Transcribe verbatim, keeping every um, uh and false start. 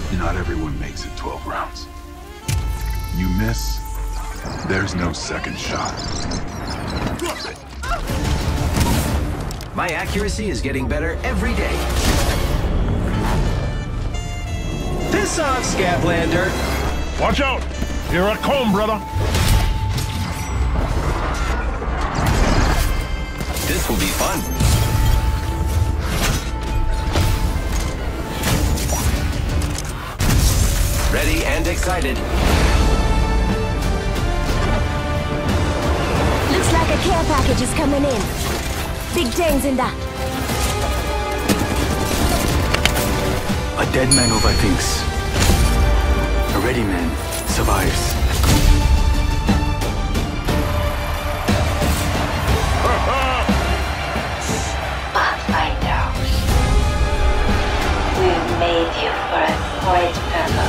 Not everyone makes it twelve rounds. You miss, there's no second shot. My accuracy is getting better every day. Piss off, Scaplander! Watch out! Here I come, brother! This will be fun. Ready and excited. Looks like a care package is coming in. Big things in that. A dead man overthinks. A ready man survives. Pathfinders, we've made you for a great purpose.